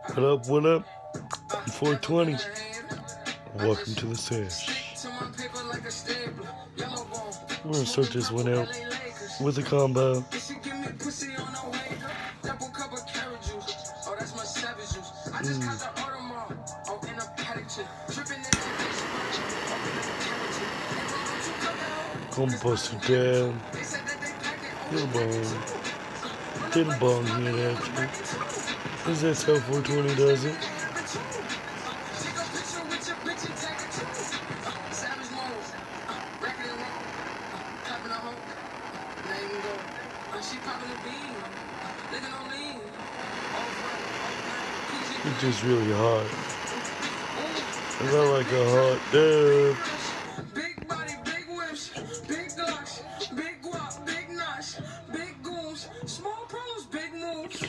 What up, what up? 420. Welcome to the sesh. We're gonna start this one out with a combo. Gonna bust it down. Little bong. Little bong here, actually. Because that's how 420 does it. It's just really hot. I got like a hot dub. Big body, big whips, big glocks, big guap, big knots, big goons, small problems, big moves.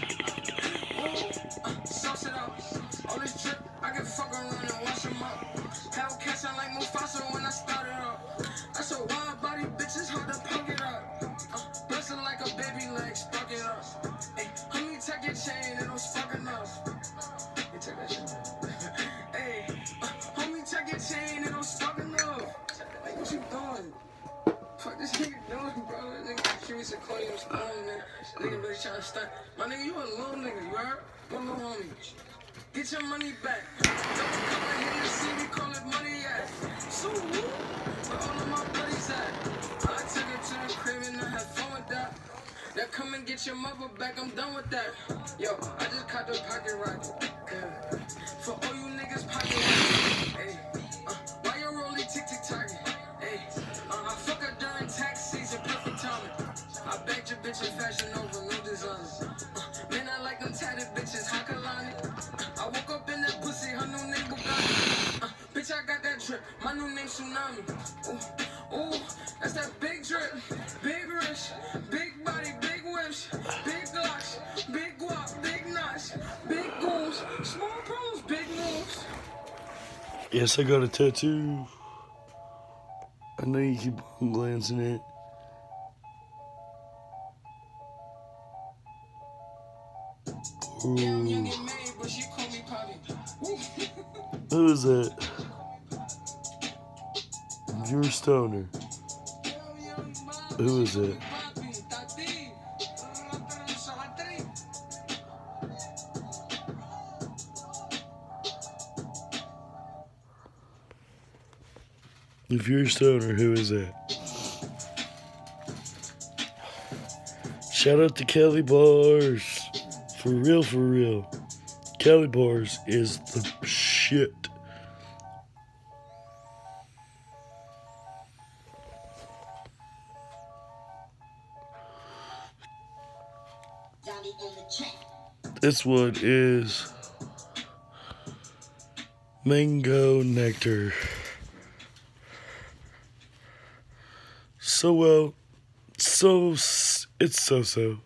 Sauce it up. On this trip, I can fuck around and wash them up. Hellcats, I like Mufasa when I started up. That's a wild body, bitch, it's hard to poke it up. Bustin' like a baby leg, spark it up. Hey, homie, take your chain, it don't spark enough. You take that shit. Hey, homie, check your chain, it don't spark enough. Like, what you doing? Fuck this nigga doing, bro? This nigga curious to call you a stone, man. Nigga really trying to stunt. My nigga, you a little nigga, you heard? One little homie. Get your money back. Don't come in here and see me call it money at. So, where all of my buddies at? I took it to the crib and I had fun with that. Now come and get your mother back, I'm done with that. Yo, I just caught the pocket rocket. Yeah. For all you niggas pocket rocket. Hey, why you rolling tick-tick-tock? Hey, I fuck her during tax season, perfect timing. I bagged your bitch in fashion over, no designer. Man, I like them tatted bitches, Hakalani. I woke up in that pussy, her new name Bugatti. Bitch, I got that drip, my new name Tsunami. Ooh, that's that big drip, big wrist, big body, big whips, big glocks, big guap, big knots, big goons, small problems, big moves. Yes, I got a tattoo. I know you keep on glancing at it. Ooh. Who is that? You're a stoner. Who is it? If you're a stoner, who is that? Shout out to Kelly Bars. For real, for real. Kelly Bars is the shit. This one is mango nectar. It's so.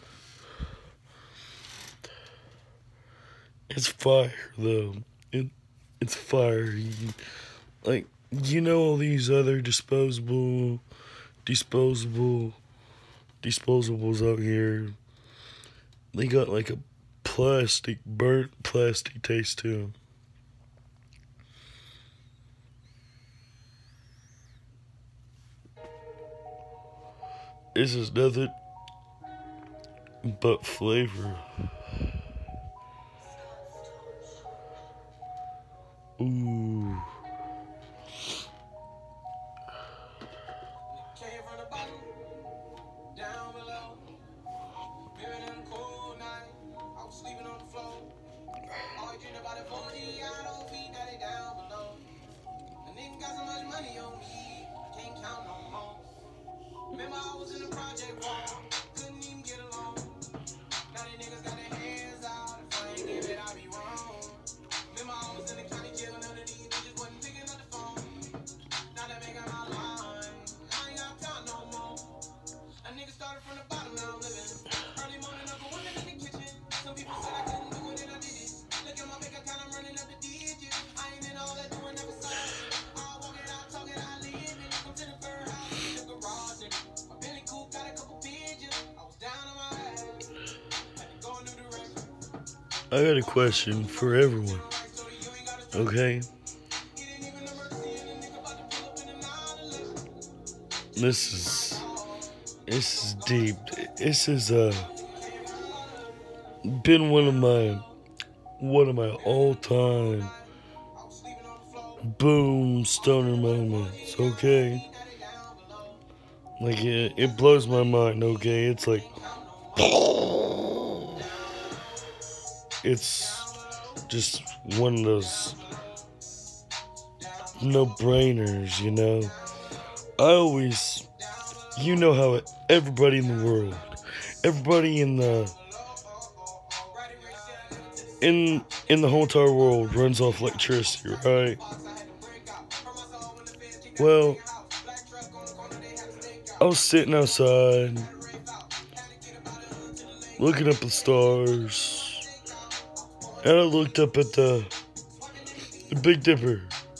It's fire though. It's fire. Like, you know, all these other disposables out here. They got like a burnt plastic taste to them. This is nothing but flavor. Ooh. Remember I was in the project wall, couldn't even get along. Now they niggas got their hands out, if I ain't give it, I be wrong. Remember I was in the county jail, none of these bitches wasn't picking up the phone. Now they making my line, I ain't got time no more. A nigga started from the bottom, now I'm living. Early morning, up a women in the kitchen. Some people said I couldn't do it and I did it. Look at my bank account, I'm running up the digits. I ain't in all that doing never saw it. I walk it out, talk it, I live it. Come to the bird house, in the garage, and my Billy Coop got a couple pins. I got a question for everyone. Okay? This is deep. This has been one of my all-time boom stoner moments, okay? Like it blows my mind, okay? It's like it's just one of those no-brainers, you know? You know how everybody in the world, everybody in the whole entire world runs off electricity, right? Well, I was sitting outside, looking up at the stars, and I looked up at the Big Dipper.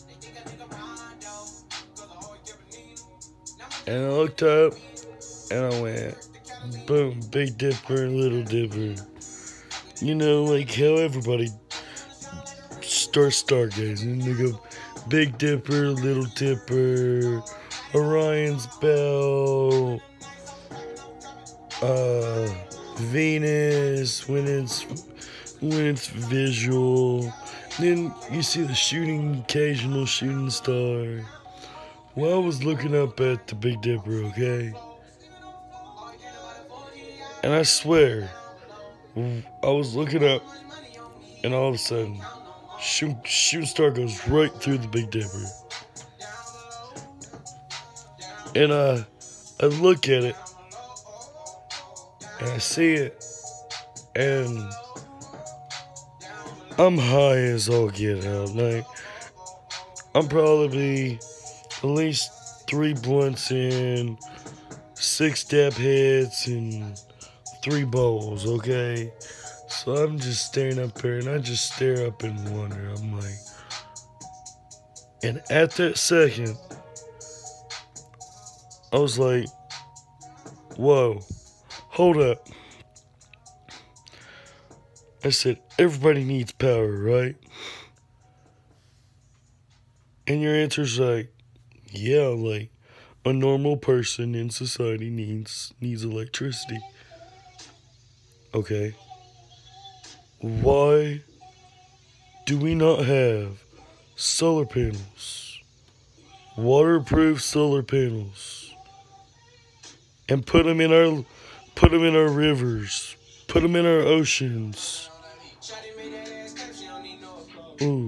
And I looked up, and I went, boom, Big Dipper, Little Dipper. You know, like how everybody starts stargazing. They go, Big Dipper, Little Dipper, Orion's Belt, Venus, when it's visual. Then you see the occasional shooting star. Well, I was looking up at the Big Dipper, okay? And I swear, I was looking up, and all of a sudden, shooting star goes right through the Big Dipper. And I look at it, and I see it, and I'm high as all get out. Like, I'm probably at least 3 blunts in, 6 dab hits, and 3 bowls, okay? So I'm just staring up there, and I just stare up and wonder. I'm like, and at that second, I was like, whoa, hold up. I said, everybody needs power, right? And your answer's like, yeah, like a normal person in society needs electricity. Okay. Why do we not have solar panels? Waterproof solar panels. And put them in our rivers. Put them in our oceans. Ooh.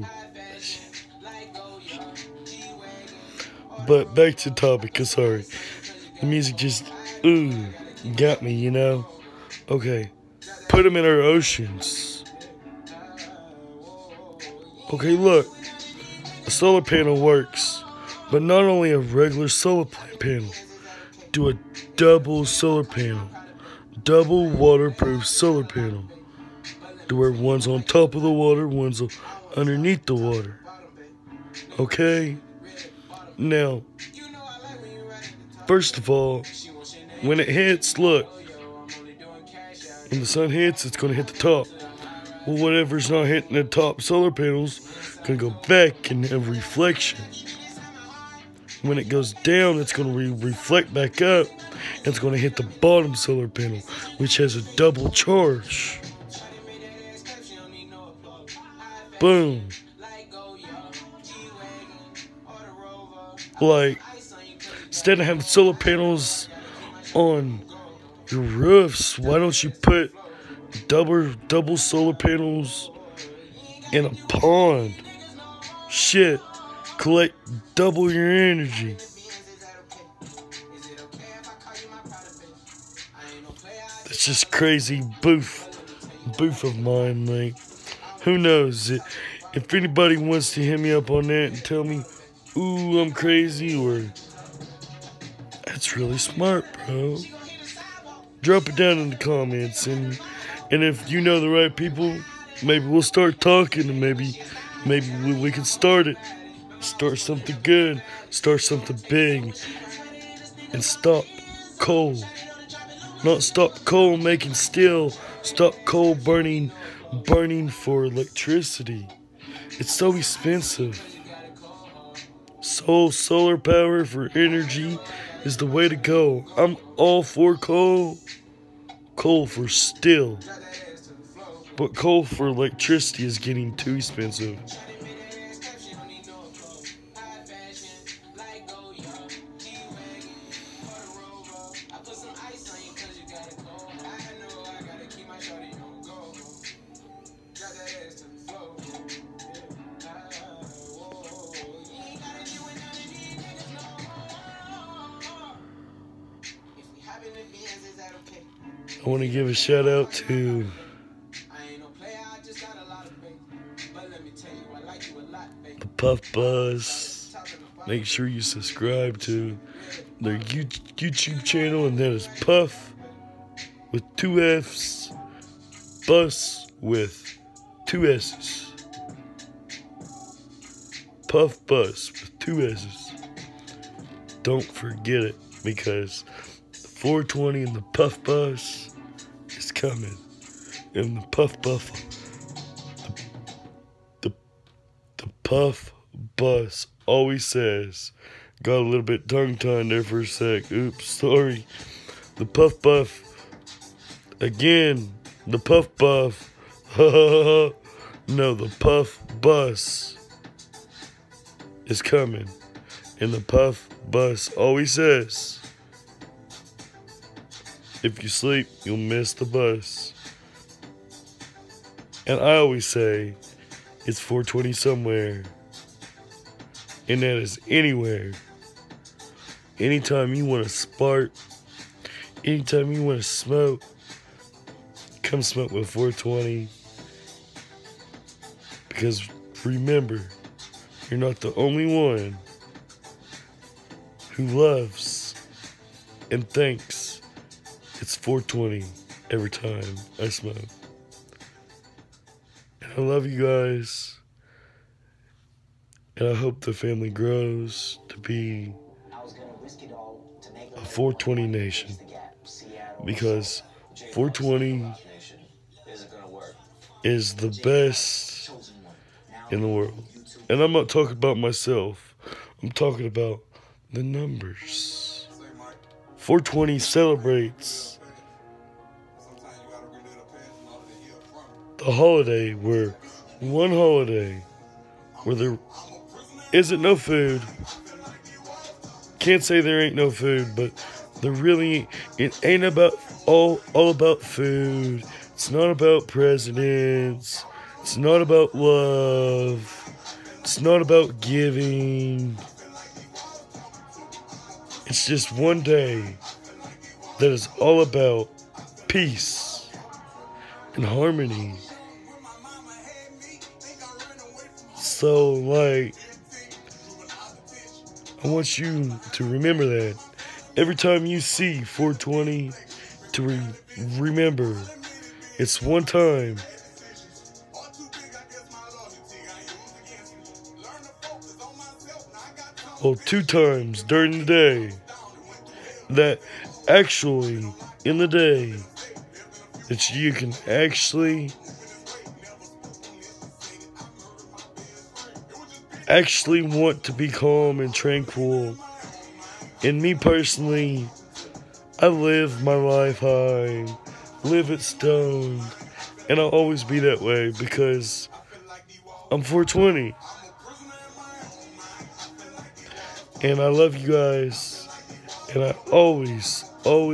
But back to the topic, cause sorry. The music just, got me, you know? Okay. Put them in our oceans. Okay, look. A solar panel works. But not only a regular solar panel. Do a double solar panel. Double waterproof solar panel. To where one's on top of the water, one's underneath the water. Okay? Now, first of all, when it hits, look, when the sun hits, it's going to hit the top. Well, whatever's not hitting the top solar panels going to go back and have reflection. When it goes down, it's going to reflect back up, and it's going to hit the bottom solar panel, which has a double charge. Boom. Like, instead of having solar panels on your roofs, why don't you put double solar panels in a pond? Shit, collect double your energy. That's just crazy boof of mine, like, who knows? If anybody wants to hit me up on that and tell me, ooh, I'm crazy, or that's really smart, bro, drop it down in the comments, and if you know the right people, maybe we'll start talking, and maybe we can start something good, start something big, and stop coal. Not stop coal making steel, stop coal burning burning for electricity. It's so expensive. Solar power for energy is the way to go. I'm all for coal. Coal for steel. But coal for electricity is getting too expensive. I want to give a shout out to the Puff Buzz. Make sure you subscribe to their YouTube channel, and that is Puff with 2 F's, Buzz with 2 S's. Puff Buzz with 2 S's. Don't forget it, because 420 and the Puff Buzz is coming. And the Puff Buzz always says, got a little bit tongue-tied there for a sec. Oops, sorry. The Puff Buff, again, the Puff Buff, no, the Puff Bus is coming. And the Puff Bus always says, if you sleep, you'll miss the bus. And I always say, it's 420 somewhere. And that is anywhere. Anytime you want to spark, anytime you want to smoke, come smoke with 420. Because remember, you're not the only one who loves and thinks it's 420 every time I smoke. And I love you guys. And I hope the family grows to be a 420 nation. Because 420 is the best in the world. And I'm not talking about myself. I'm talking about the numbers. 420 celebrates the holiday where there isn't no food. Can't say there ain't no food, but it ain't about all about food. It's not about presidents. It's not about love. It's not about giving. It's just one day that is all about peace and harmony. So, like, I want you to remember that. Every time you see 420, to remember, it's one time. Well, 2 times during the day. That actually, in the day, that you can actually want to be calm and tranquil. And me personally, I live my life high, live it stoned, and I'll always be that way because I'm 420. And I love you guys, and I always will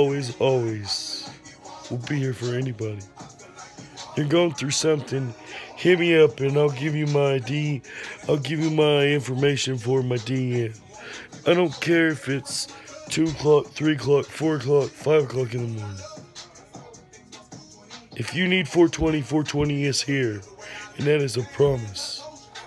be here for anybody. You're going through something, hit me up and I'll give you my information for my DM. I don't care if it's 2 o'clock, 3 o'clock, 4 o'clock, 5 o'clock in the morning. If you need 420, 420 is here, and that is a promise.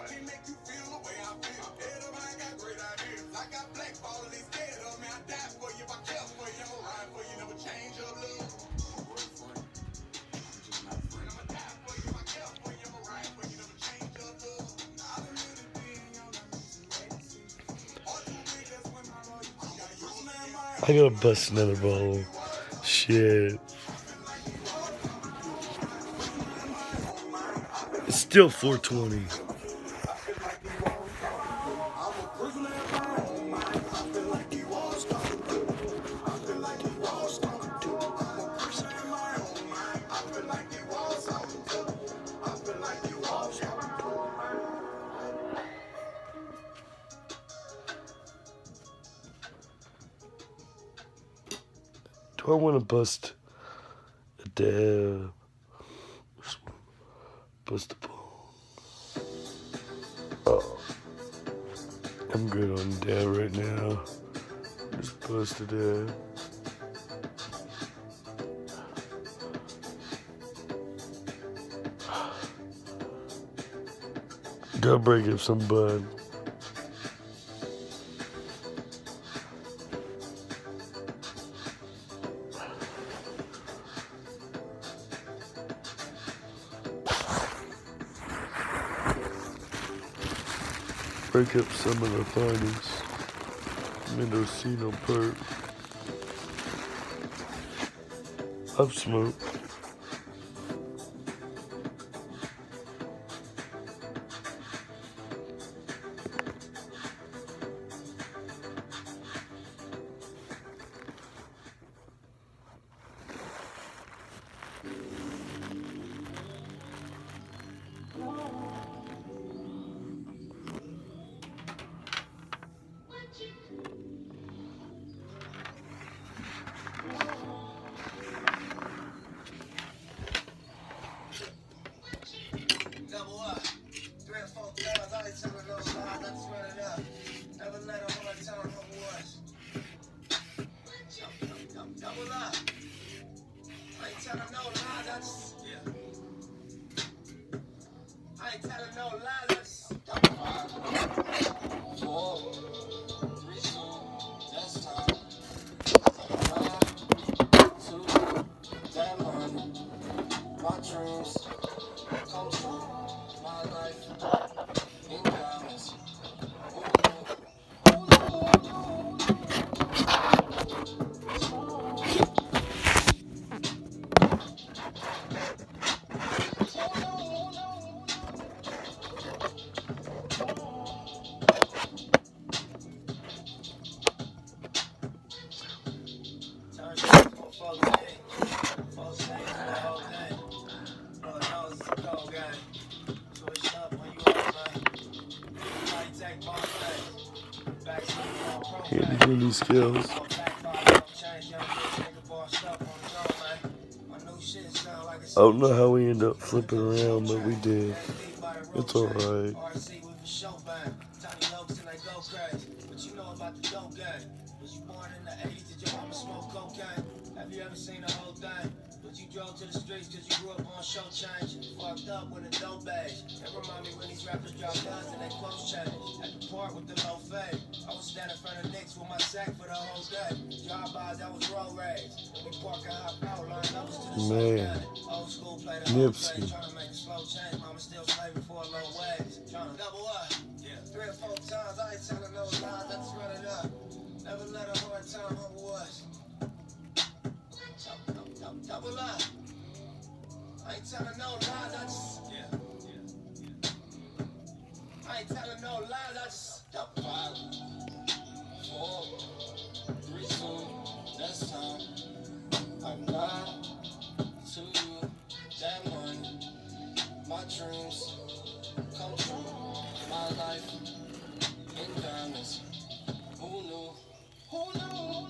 I gotta bust another bottle. Shit. Still 420. Do I want to bust a dab? Bust a ball. Oh, I'm good on dab right now. Just bust a dab. Gotta break up some bud. Break up some of the finest Mendocino perp I've smoked. These skills. I don't know how we end up flipping around, but we did. It's alright. Have you ever seen the whole thing? But you drove to the streets cause you grew up on show change. Fucked up with a dope bag. It remind me when these rappers drop guns and they clothes change. At the park with the low fade. I was standing in front of Knicks with my sack for the whole day. Drive-bys, that was road rage. We park and hop out, line numbers to the man. Old school play the Nipsey. Trying to make a slow change. Mama still slaving for a low wage. Trying to double up. Yeah. 3 or 4 times, I ain't telling no lies. I just run it up. Never let a hard time humble us. Double up. I ain't telling no lies, I just I ain't telling no lies, I just 5, 4, 3, 2, that's time. I'm not to you, that money. My dreams come true. My life in diamonds. Who knew? Who knew?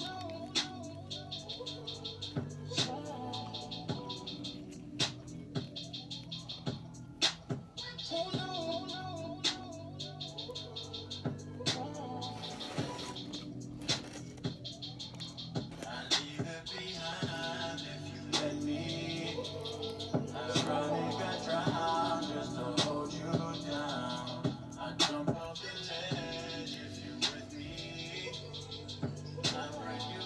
Jump off the ledge if you with me. I break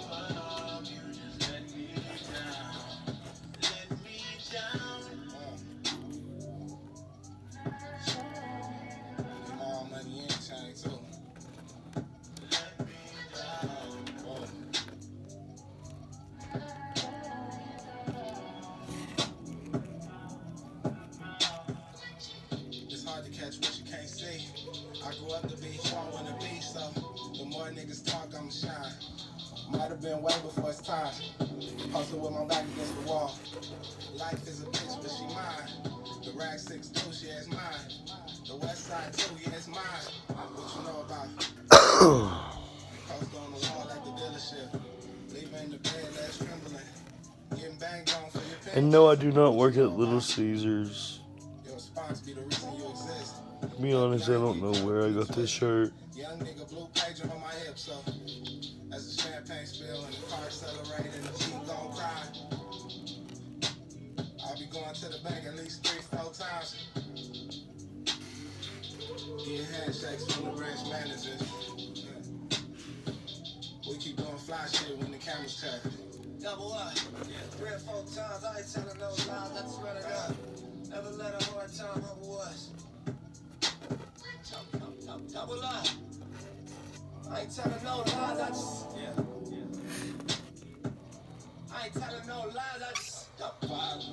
hard to catch what you can't see. I grew up to be strong and a beast, so the more niggas talk, I'ma shine. Might have been way before it's time. Hustle with my back against the wall. Life is a bitch, but she mine. The rag 6'2", she is mine. The west side too, yeah, it's mine. What you know about? Post on the wall like the dealership. Leaving in the bed, that's trembling. Getting banged on for your pay. And no, I do not work at Little Caesars. Your response be the reason you exist. To be honest, I don't know where I got this shirt. Young nigga blue pager on my hip, so as the champagne spill and the car accelerate and the Jeep gon' cry, I'll be going to the bank at least 3-4 times. Get handshakes from the branch managers. We keep doing fly shit when the cameras tap. Double up, 3 or 4 times. I ain't telling no lies, I just run it up. Never let a hard time humble us. Double up. I ain't telling no lies, I just I ain't telling no lies, I just 5,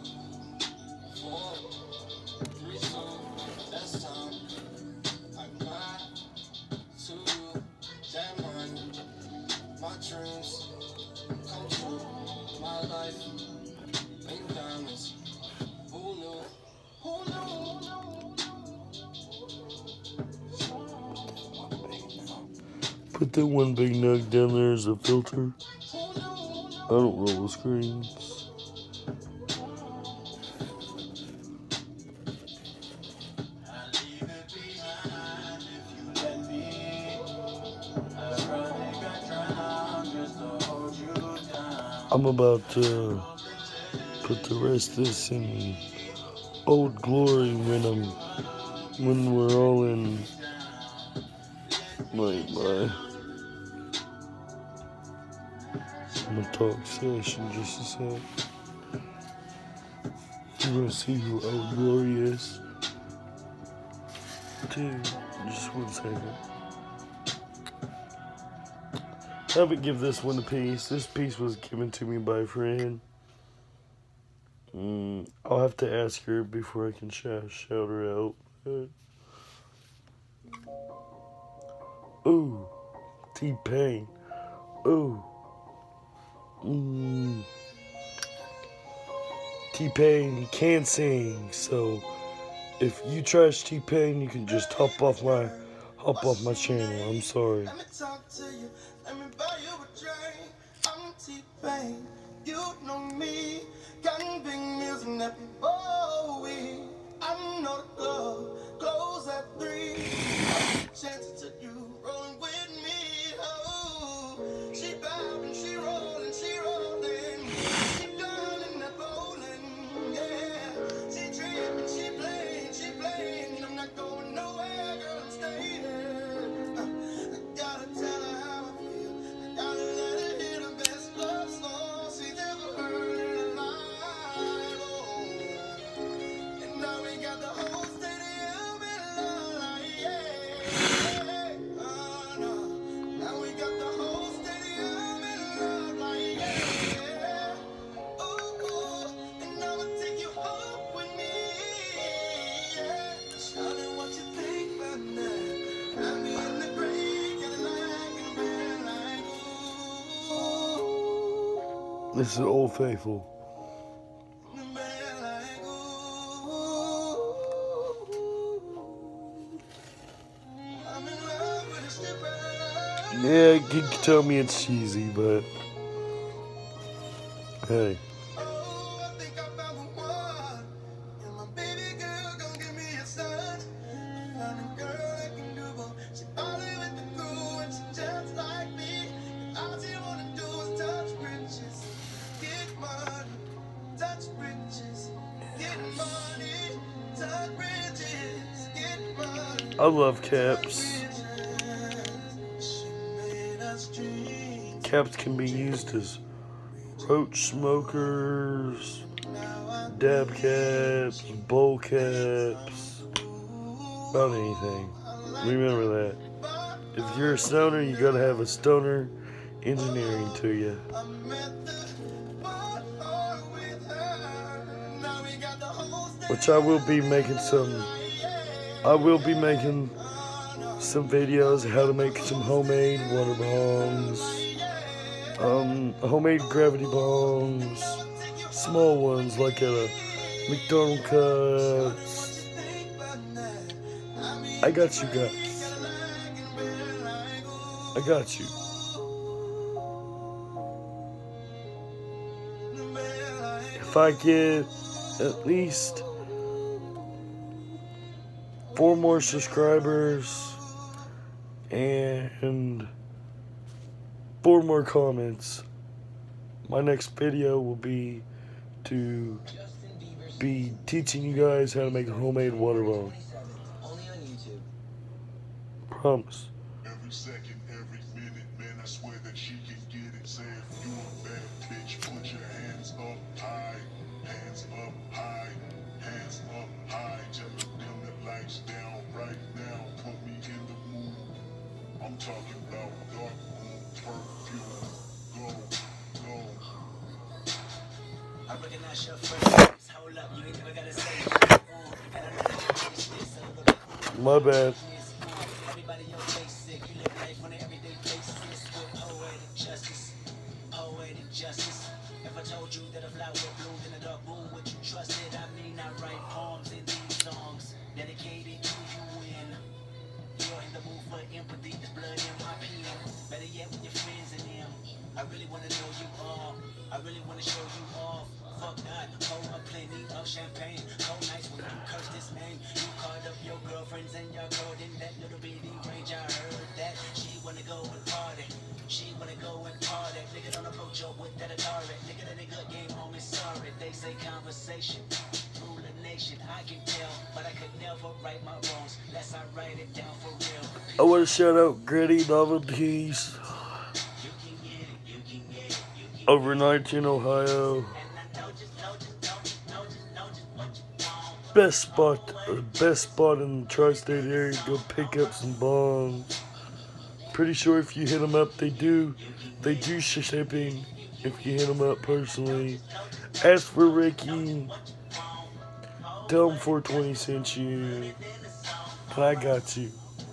4, 3, 2, that's time. I'm not to you, that money, my dreams come true, my life, ain't diamonds. Who knew? Who knew? Put that one big nug down there as a filter. I don't roll the screens. I'm about to put the rest of this in Old Glory when we're all in my I'm gonna talk sesh in just a sec. You're gonna see who Old Glory is. Dude, just 1 second. I would give this one a piece. This piece was given to me by a friend. I'll have to ask her before I can shout her out. Ooh, T-Pain. Ooh. T-Pain, he can't sing, so if you trash T-Pain, you can just hop off my channel. I'm sorry. Let me talk to you. Let me buy you a drink. I'm T-Pain. You know me. Got big meals and happy Bowie. I know the club close at 3. Chances to you rolling with me. Oh, she bobbing, she rolling, she rolling. She darling, that bowling. Yeah, she tripping, she playing. I'm not going nowhere, girl, I'm staying. I gotta tell her how I feel. I gotta let her hear the best love song she's ever heard in her life. Oh, and now we got the whole stadium in love, yeah. No. Now we got the whole stadium in love, like yeah. Oh, and I'ma take you home with me, yeah. Tell me what you think about that. I'll be in the grave, Cadillac and bed like ooh. This is Old Faithful. Bed like ooh. I'm in love with a stripper. Yeah, you can tell me it's cheesy, but hey. Oh, I think I found the one. And my baby girl gon' give me a son. I found a girl that can do both. She party with the crew and she just like me. And all she wanna do is touch riches, get money, touch riches, get money, touch riches, get money. I love caps. She made us dream. Caps can be used as roach smokers, dab caps, bowl caps, about anything. Remember that. If you're a stoner, you gotta have a stoner engineering to you. I met this one with her. Now we got the whole Which I will be making some I will be making some videos of how to make some homemade water bombs, homemade gravity bombs, small ones like at a McDonald's cuts. I got you guys. I got you. If I get at least 4 more subscribers and 4 more comments, my next video will be to be teaching you guys how to make a homemade water bomb. Promise. Every second, every minute, man, I swear that she can get it. Say if you a bad bitch, put your hands up high, hands up high, hands up high. Just dim the lights down right now. Put me in the mood. I'm talking about dark room perfume. Go, go. I recognize your face. Hold up, you ain't never gotta say it. My bad. Everybody your face sick. You live life on an everyday basis with poetic justice. Poetic justice. If I told you that a flower bloomed in a dark room, would you trust it? I mean, I write poems in these songs dedicated to you when you're in the mood for empathy. There's blood in my pen. Better yet, with your friends and them. I really wanna know you all. I really wanna show you off. Fuck not, pour up plenty of champagne. Cold nights when you curse this name. You called up your girlfriends and y'all rode in that little bitty range. I heard that she wanna go and party. She wanna go and party. Nigga don't approach her with that Atari. Nigga that ain't good game home is sorry. They say conversation rule a nation. I can tell, but I could never right my wrongs unless I write it down for real. I want to shout out Gritty Novelties over 19 Ohio. Best spot in the tri-state area to go pick up some bombs. Pretty sure if you hit them up, they do shipping. If you hit them up personally, ask for Ricky. Tell him 420 sent you, but I got you.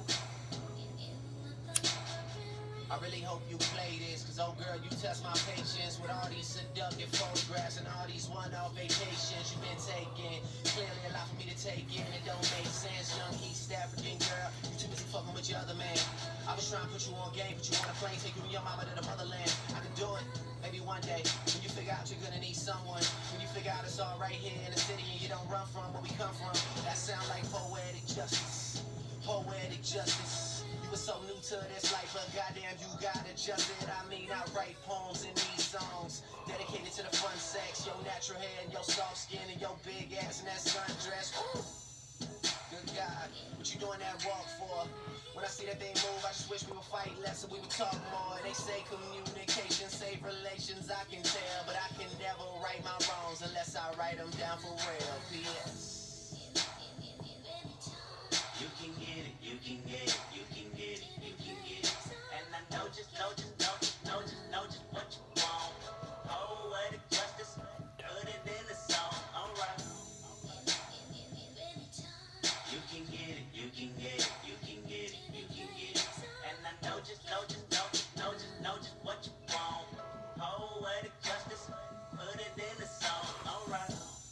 I really hope you play this, cause oh girl, you test my patience with all these seductive photographs and all these one-off vacations you've been taking. Clearly a lot for me to take in, it don't make sense. Young East African girl, you too busy fucking with your other man. I was trying to put you on game, put you on a plane, take you and your mama to the motherland. I could do it, maybe one day, when you figure out you're gonna need someone. When you figure out it's all right here in the city and you don't run from where we come from. That sound like poetic justice. Poetic justice. You were so new to this life, but goddamn, you got adjusted. I mean, I write poems in these songs dedicated to the fun sex, your natural hair and your soft skin and your big ass and that sundress. Good God, what you doing that walk for? When I see that they move, I just wish we would fight less and we would talk more. They say communication save relations, I can tell, but I can never right my wrongs unless I write them down for real. P.S. You can get it, you can get it, you can get it, you can get it. And I know just what you want. Oh, what a justice, put it in the song, alright. You can get it, you can get it, you can get it, you can get it. And I know just what you want. Oh, what a justice, put it in the song, alright.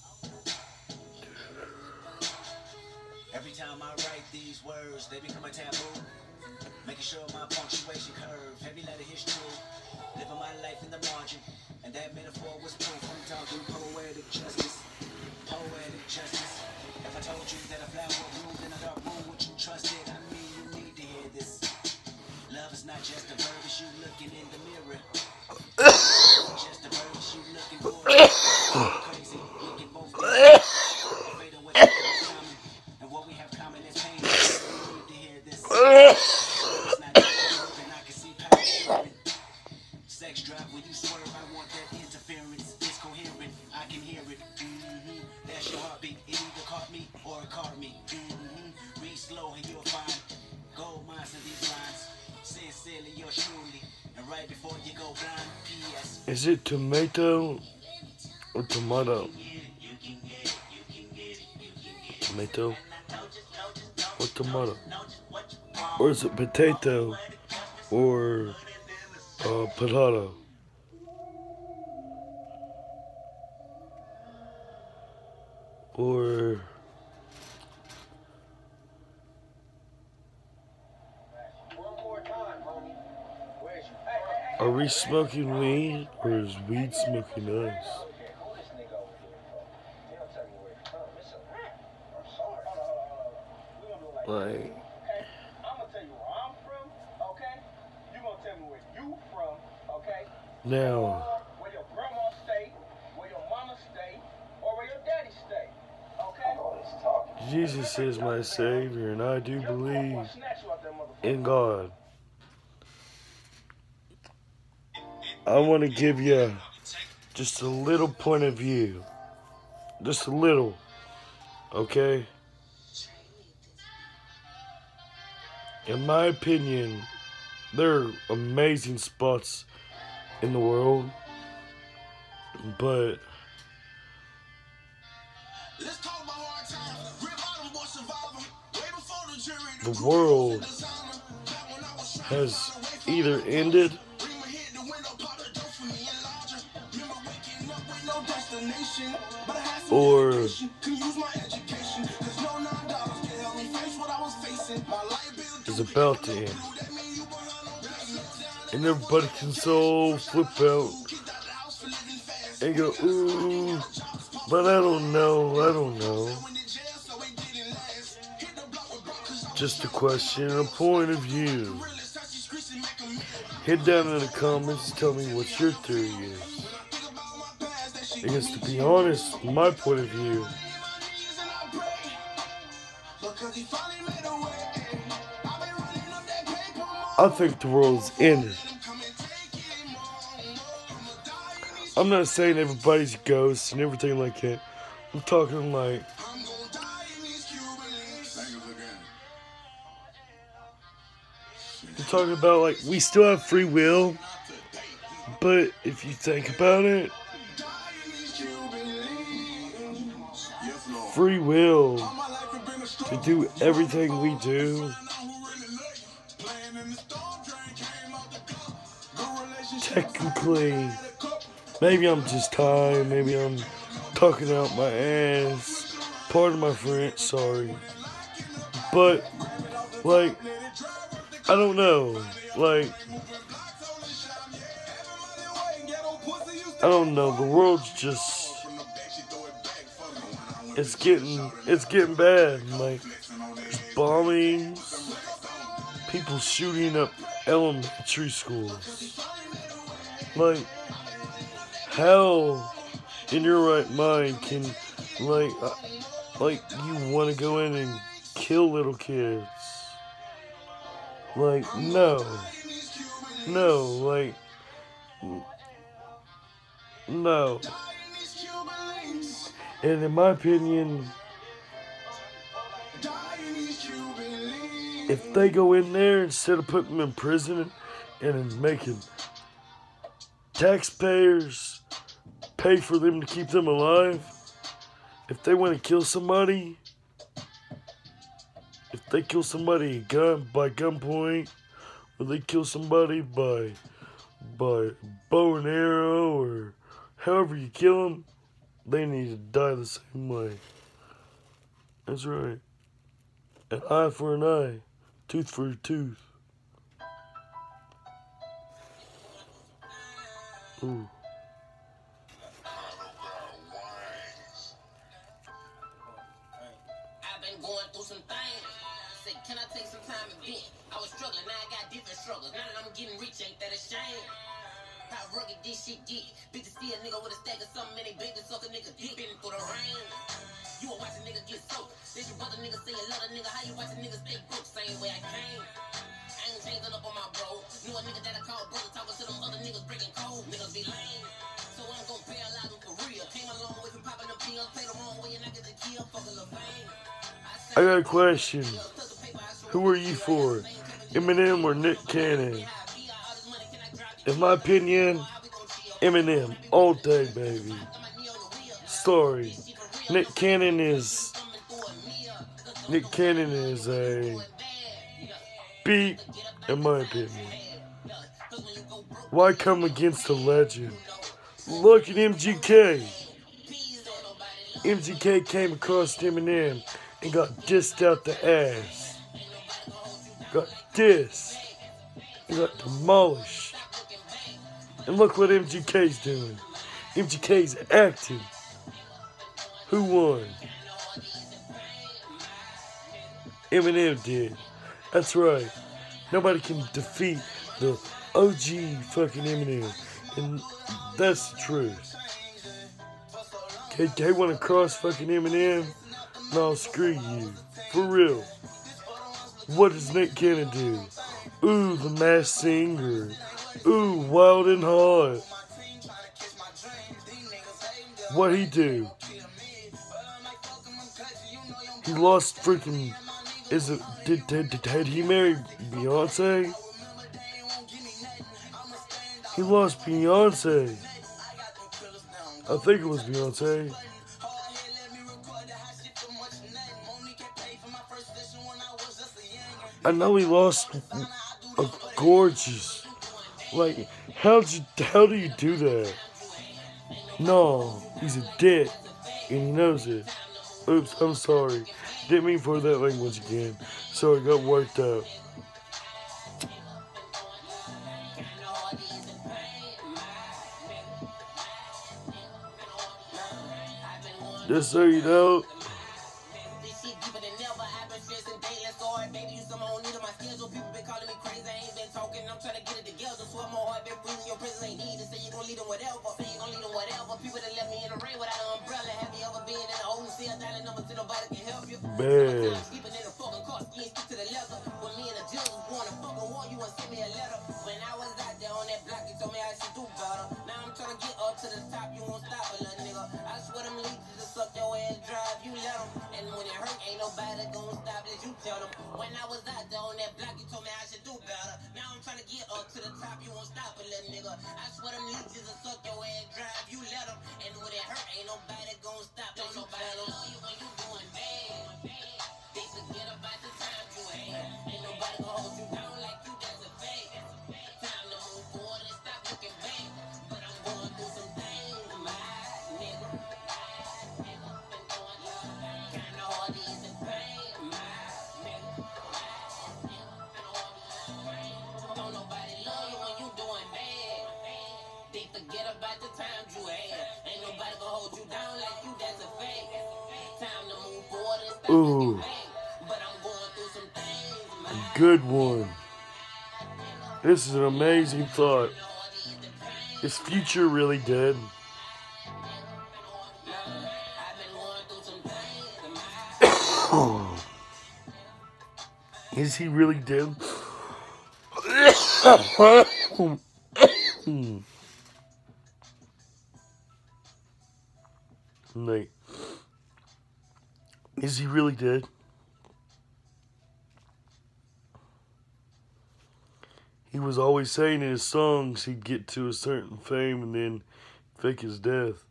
Every time I write these words, they become a taboo. Making sure my punctuation curve, heavy letter hits true. Living my life in the margin, and that metaphor was proof. I'm talking poetic justice, poetic justice. If I told you that a flower bloomed in a dark room, would you trust it? I mean, you need to hear this. Love is not just a verb, it's you looking in the mirror. Just a verb, it's you looking for it. Crazy, we can both be afraid of what you have common. And what we have common is pain. You need to hear this. It's not just and I can see power shooting. Sex drive when you swerve, I want that interference. It's coherent, I can hear it. That's your heartbeat. It either caught me or it caught me. Read slow and you'll find gold mines in these lines. Sincerely, yours truly. And right before you go blind, P.S. Is it tomato or tomato? Tomato. And I know just tomato? Or is it potato? Or potato? Or are we smoking weed, or is weed smoking us? Like, now, Jesus is my Savior, and I do believe in God. I want to give you just a little point of view. Just a little, okay? In my opinion, there are amazing spots in the world, but the world has either ended or is about to end. And everybody can so flip out and go, ooh, but I don't know. Just a question and a point of view. Hit down in the comments and tell me what your theory is. Because to be honest, my point of view, I think the world's ended. I'm not saying everybody's ghosts and everything like that. I'm talking like, I'm talking about like we still have free will, but if you think about it, free will to do everything we do, technically, maybe I'm just tired, maybe I'm talking out my ass, pardon my French, sorry, but, like, I don't know, like, I don't know, the world's just, it's getting bad, like, there's bombings, people shooting up elementary schools, like, how in your right mind can, like you want to go in and kill little kids? Like, no, like, no. And in my opinion, if they go in there instead of putting them in prison and making taxpayers pay for them to keep them alive, if they want to kill somebody, if they kill somebody by gunpoint, or they kill somebody by bow and arrow, or however you kill them, they need to die the same way. That's right. An eye for an eye, tooth for a tooth. Ooh. I've been going through some things. Said, can I take some time and vent? I was struggling, now I got different struggles. Now that I'm getting rich, ain't that a shame? How rugged this shit get? Bitches see a nigga with a stack of something, and they big to suck a nigga deep in through the rain. You will watch a nigga get soaked. This your brother nigga say a lot of nigga. How you watch a nigga stay broke? Same way I came. I ain't changing up on my bro. Knew a nigga that I call brother, talking to them other niggas breaking code. Niggas be lame. So I'm gon' paralyze them for real. Came a long way from popping them pills. Play the wrong way and I get the kill. Fucking the fame. I got a question. Who are you for? Eminem or Nick Cannon? In my opinion, Eminem all day, baby. Sorry. Nick Cannon is Nick Cannon is a beat, in my opinion. Why come against a legend? Look at MGK. MGK came across Eminem and got dissed out the ass. Got dissed. He got demolished. And look what MGK's doing. MGK's acting. Who won? Eminem did. That's right. Nobody can defeat the OG fucking Eminem. And that's the truth. They want to cross fucking Eminem? No, screw you. For real. What does Nick Cannon do? Ooh, the Masked Singer. Ooh, Wild and Hot. What'd he do? He lost freaking... Did he marry Beyonce? He lost Beyonce. I think it was Beyonce. I know he lost a gorgeous. Like, how do you do that? No, he's a dick, and he knows it. Oops, I'm sorry. Didn't mean for that language again. Sorry, got worked up. Just so you know. Man. When I was out there on that block, you told me I should do better. Now I'm trying to get up to the top, you won't stop a little nigga. I swear them leeches will suck your ass, drive, you let them. And when it hurt, ain't nobody gonna stop. Don't nobody love you when you doing bad. They forget about the time you had. Ain't nobody gonna hold you down like you, that's a fact. Time to move forward and stop looking back. But I'm going through some things, my nigga. Been going kinda hard to ease the pain, my nigga. Don't nobody love you when you doing bad. They forget about the times you had. Ain't nobody gonna hold you down like you, that's a fact. Time to move forward and stop looking back. But I'm going through some things, my Good one. This is an amazing thought. Is Future really dead? Is he really dead? Like, is he really dead? He was always saying in his songs he'd get to a certain fame and then fake his death.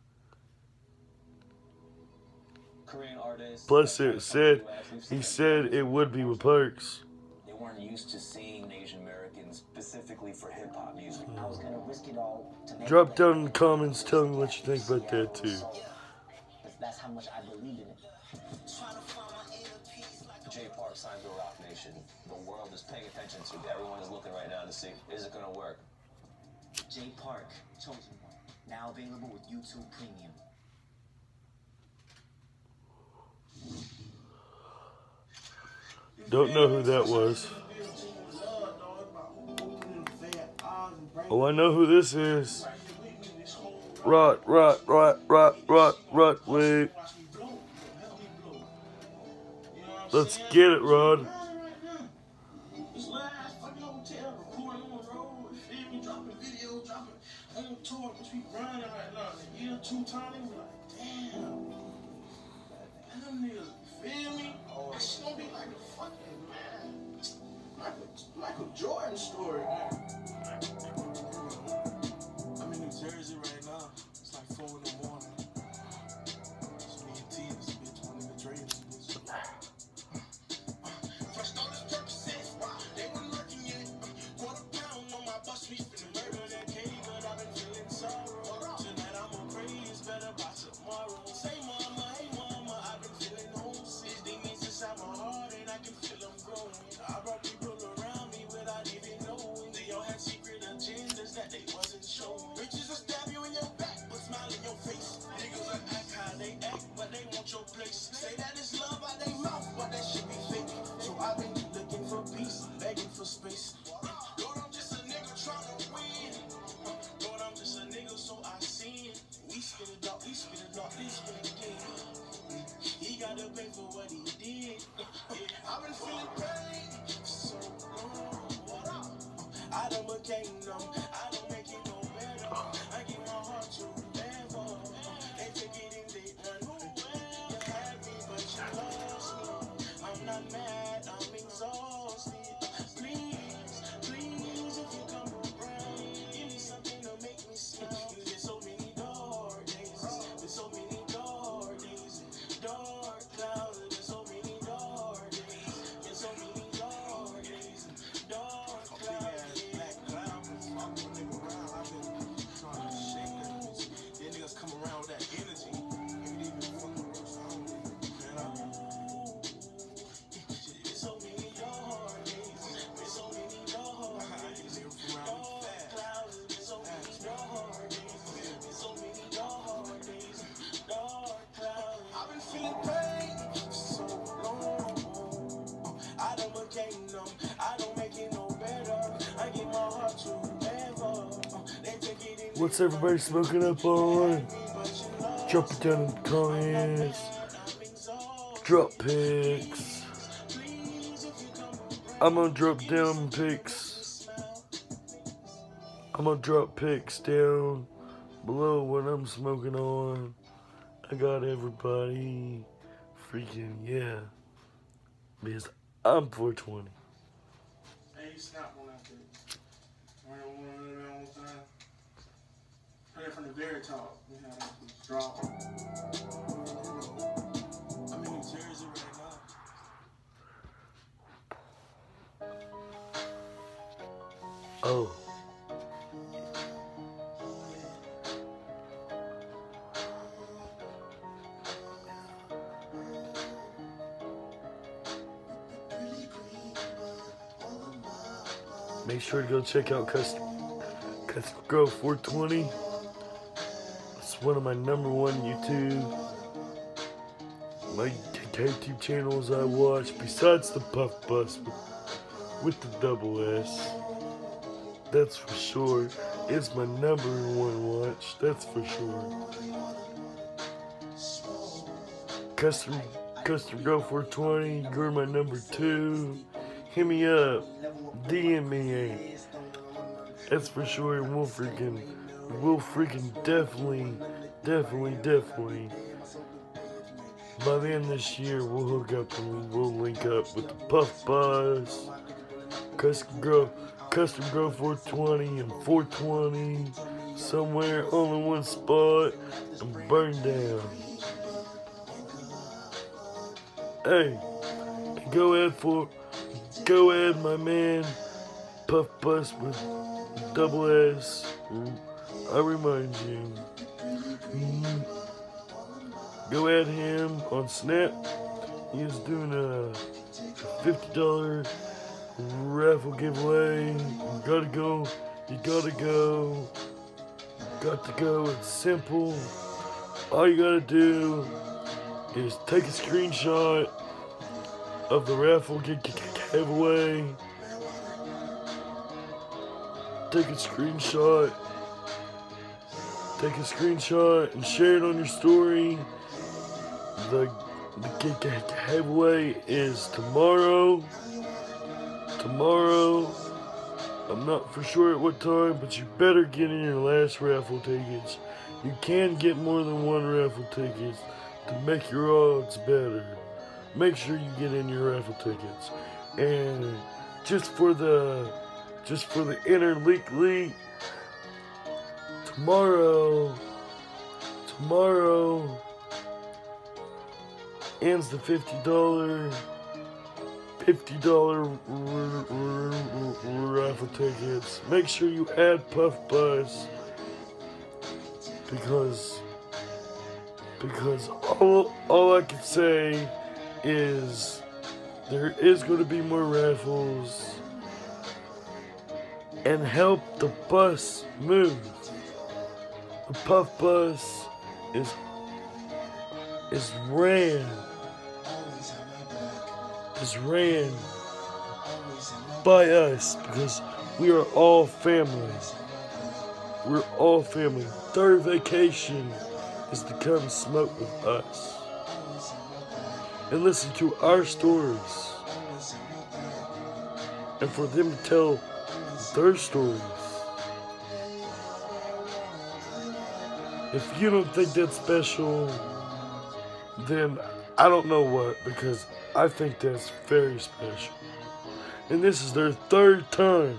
Korean artists. Plus, he said it would be with perks. They weren't used to seeing Asian Americans specifically for hip hop music. I was gonna risk it all to make Drop down in the comments, tell me what you think about that too. That's how much I believe in it. Jay Park signed to Rock Nation. The world is paying attention to. Everyone is looking right now to see, is it gonna work? Jay Park, Chosen One, now available with YouTube Premium. Don't know who that was. Oh, I know who this is. Rot, wait. Let's get it, Rod. Michael Jordan story. I'm in New Jersey right now. It's like 4 in the morning. It's me and T, this bitch, one of the traders, bitch. place. Say that it's love out their mouth, but that shit be fake. So I've been looking for peace, begging for space. Lord, I'm just a nigga trying to win. Lord, I'm just a nigga, so I sin. We spit it up, we spit it up, we spit it again. He gotta pay for what he did. I've been feeling pain so long. I done became numb. I don't make it no better. I give my heart to whoever. They take it and they run away. You had me, but you lost me. I'm not mad, I'm exhausted. Please, please, if you come around, give me something to make me smile. There's so many dark days. There's so many dark days. Dark clouds. There's so many dark days. There's so many dark days. Dark clouds. Black clouds. I'm a nigga around. I've been trying to shake that bitch. Then niggas come around with that energy. Maybe they been fucking with us. I don't know. There's so many dark days. There's so many dark days. Dark clouds. There's so many dark days. There's so many dark days. Dark clouds. I've been feeling pain so long. I done became numb. I don't make it no better. I give my heart to whoever. They take it in. What's everybody smoking up on? Drop it down in the comments. Drop pics. I'm gonna drop down pics. I'm gonna drop pics down below what I'm smoking on. I got everybody freaking, yeah. Because I'm 420. Hey, you snap one out there. Remember one of them all the time? Play it from the very top. You know, drop. I'm in New Jersey right now. Oh. Make sure to go check out Custom Grow 420. It's one of my #1 YouTube. My YouTube channels I watch besides the Puff Bus with the double S. That's for sure. It's my #1 watch. That's for sure. Custom Grow 420. You're my #2. Hit me up. DM me. That's for sure. We'll freaking definitely. By the end of this year, we'll hook up and we'll link up with the Puff Bus, Custom Grow 420 and 420, somewhere all in one spot and burn down. Hey, go ahead, my man, Puff Bus with double S. I remind you. Go at him on Snap. He's doing a $50 raffle giveaway. You gotta go. It's simple. All you gotta do is take a screenshot of the raffle giveaway. Take a screenshot and share it on your story. The giveaway is tomorrow. I'm not for sure at what time, but you better get in your last raffle tickets. You can get more than one raffle tickets to make your odds better. Make sure you get in your raffle tickets. And just for the interleague, tomorrow ends the $50 raffle tickets. Make sure you add Puff Bus because all I can say is there is going to be more raffles, and help the bus move. The Puff Bus is ran by us because we are all family. We're all family. Third vacation is to come smoke with us and listen to our stories and for them to tell their stories. If you don't think that's special, then I don't know what, because I think that's very special. And this is their third time.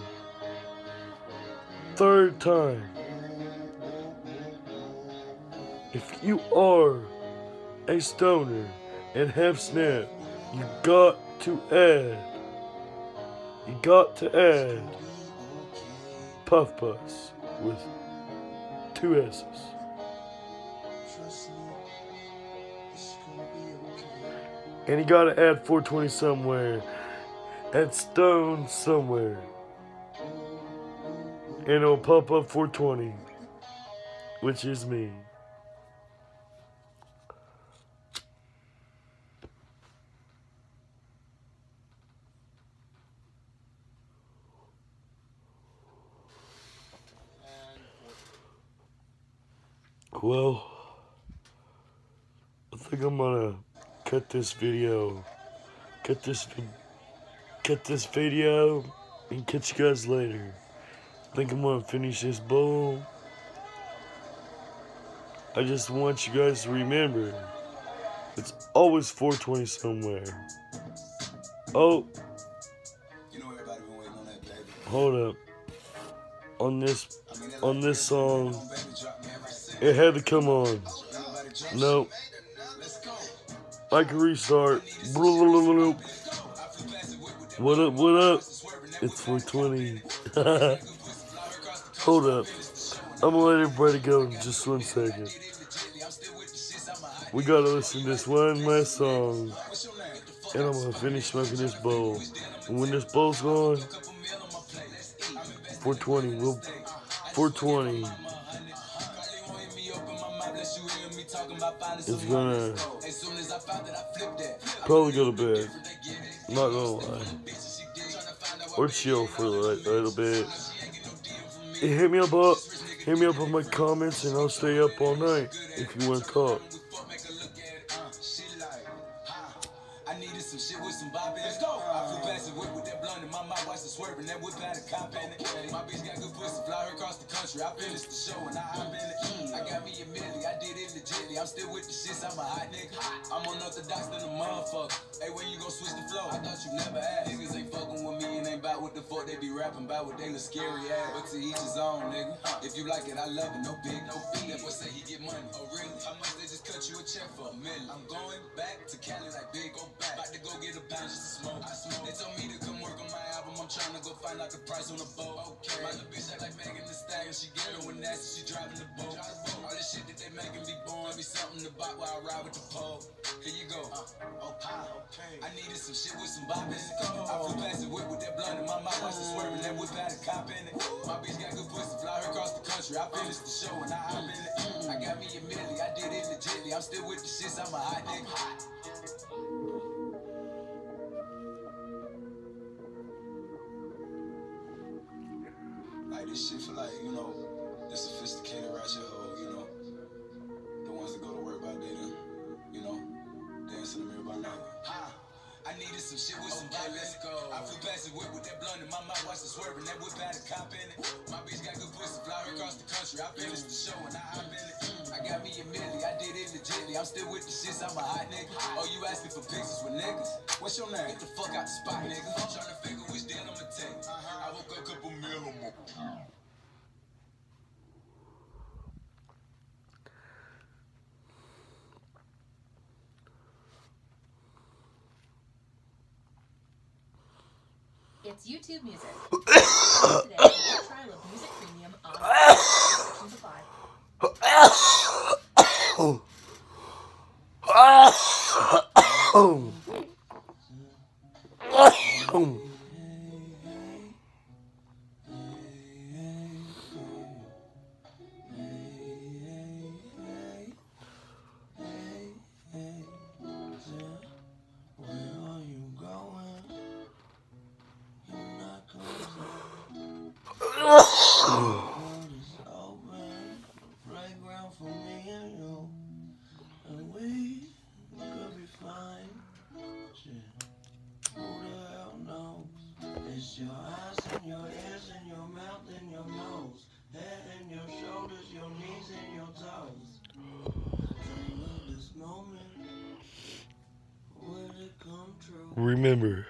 Third time. If you are a stoner and have snap, you got to add Puff Bus with 2 S's. And you gotta add 420 somewhere. Add Stone somewhere. And it'll pop up 420, which is me. Well, I think I'm gonna cut this video and catch you guys later. I think I'm gonna finish this bowl. I just want you guys to remember, it's always 420 somewhere. Oh, hold up. On this song, it had to come on. Nope. I can restart. What up, what up? It's 420. Hold up. I'm gonna let everybody go in just 1 second. We gotta listen to this one last song. And I'm gonna finish smoking this bowl. And when this bowl's gone, 420, 420 is gonna probably go to bed. Not gonna lie. Or chill for a little bit. And hit me up on my comments and I'll stay up all night if you want to talk. I needed some shit with some bop in it. I flew past the whip with that blunt in my mouth, watched it swerving, that whip had a cop in it. My bitch got good pussy, fly her across the country. I finished the show and I hop in it. I got me a milli, I did it legitly. I'm still with the shits, I'm a hot nigga. I'm unorthodox than a motherfucker. Hey, when you gon' switch the flow? I thought you never asked. Niggas ain't fucking with me and ain't bout what the fuck they be rapping about, what they look scary ass. But to each his own, nigga. If you like it, I love it, no big, no fee. That boy say he get money. Oh, really? How much they just cut you a check for? $1 million. I'm going back to Cali like big, go back. About to go get a pound just to smoke. I smoke. They told me to come work on my album. I'm trying to go find out the price on the boat. Okay. My little bitch act like Megan Thee Stallion. She ghetto and nasty. She driving the boat. All this shit that they making me born. Be something to buy while I ride with the pole. Here you go. Okay. I needed some shit with some bop in it. I flew past the whip with that blunt in my mouth. Watched it swerving. That whip had a cop in it. My bitch got good pussy. Fly her across the country. I finished the show and I hop in it. I got me a milli. I did it legitly. I'm still with the shits. I'm a hot nigga. Like this shit for like, you know, the sophisticated ratchet hoe, you know, the ones that go to work by day then, you know, dance in the mirror by night. I needed some shit with some bop, let's go. I flew past the whip with that blunt in my mouth, watched it swerving, that whip had a cop in it. My bitch got good pussy, fly her across the country. I finished the show and I hop in it. I got me a milli, I did it legitly. I'm still with the shits, I'm a hot nigga. Oh, you asked me for pictures with niggas? What's your name? Get the fuck out the spot, nigga. I'm trying to figure which deal I'ma take. I woke up a couple mil on my. It's YouTube Music. Today, a trial of Music Premium on sections of 5. Playground for me and you, and we could be fine. Shit. Who the hell knows? It's your eyes and your ears and your mouth and your nose, head and your shoulders, your knees and your toes. Dream of this moment. Will it come true? Remember,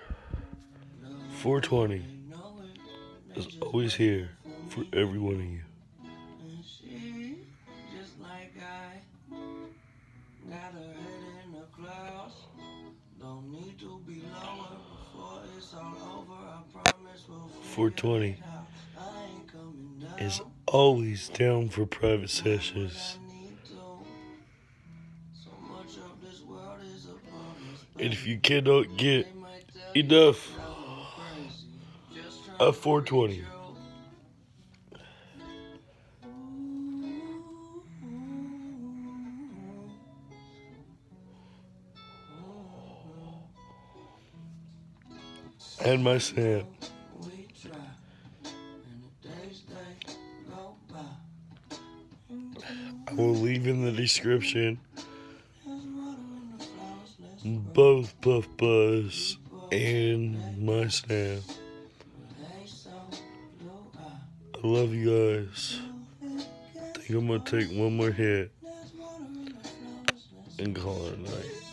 420 is always here for every one of you. And she, just like I, got her head in the clouds. Don't need to be lower before it's all over. I promise we'll 420 figure it out. I ain't coming down. is always down for private sessions. I need to. So much of this world is upon us. And if you cannot get enough of 420, and my Sam, We try, and the days they go by. I will leave in the description There's water in the flowers, let's both Puff Buzz and my Sam. hey, so do I. I love you guys. I think I'm gonna take one more hit There's water in the flowers, let's and call it a night.